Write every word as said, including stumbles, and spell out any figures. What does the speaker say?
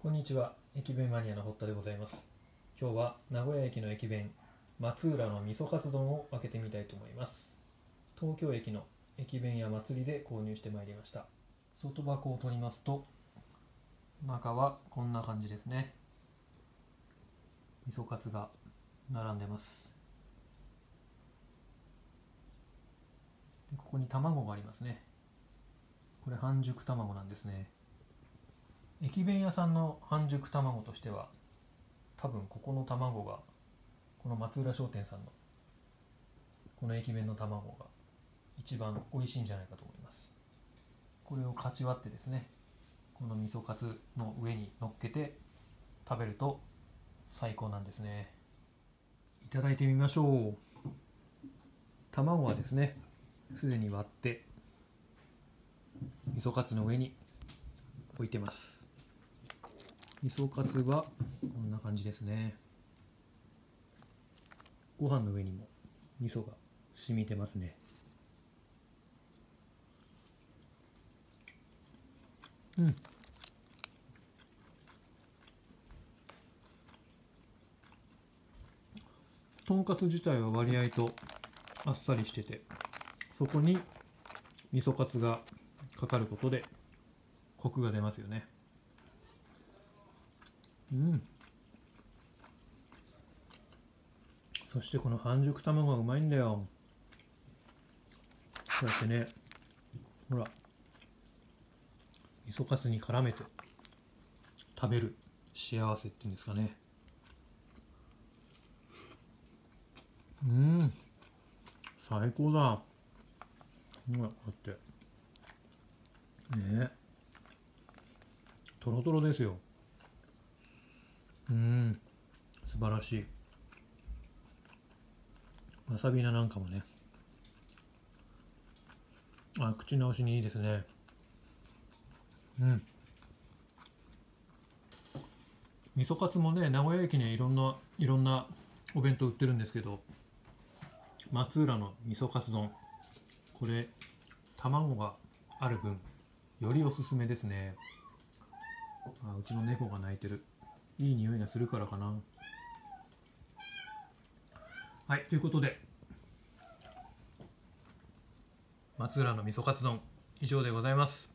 こんにちは、駅弁マニアの堀田でございます。今日は名古屋駅の駅弁、松浦の味噌カツ丼を開けてみたいと思います。東京駅の駅弁屋祭りで購入してまいりました。外箱を取りますと、中はこんな感じですね。味噌カツが並んでます。で、ここに卵がありますね。これ半熟卵なんですね。駅弁屋さんの半熟卵としては多分ここの卵がこの松浦商店さんのこの駅弁の卵が一番美味しいんじゃないかと思います。これをかち割ってですね、この味噌カツの上に乗っけて食べると最高なんですね。いただいてみましょう。卵はですね、すでに割って味噌カツの上に置いてます。味噌カツはこんな感じですね。ご飯の上にも味噌が染みてますね。うん。とんかつ自体は割合とあっさりしてて、そこに味噌カツがかかることでコクが出ますよね。うん。そしてこの半熟卵がうまいんだよ。こうやってね、ほら、味噌カツに絡めて食べる幸せっていうんですかね。うん、最高だ。ほら、こうやってね、とろとろですよ。うん、素晴らしい。わさび菜なんかもね、あ、口直しにいいですね。うん。味噌カツもね、名古屋駅にはいろんないろんなお弁当売ってるんですけど、松浦の味噌カツ丼、これ卵がある分よりおすすめですね。あ、うちの猫が鳴いてる。いい匂いがするからかな。はい、ということで松浦の味噌カツ丼以上でございます。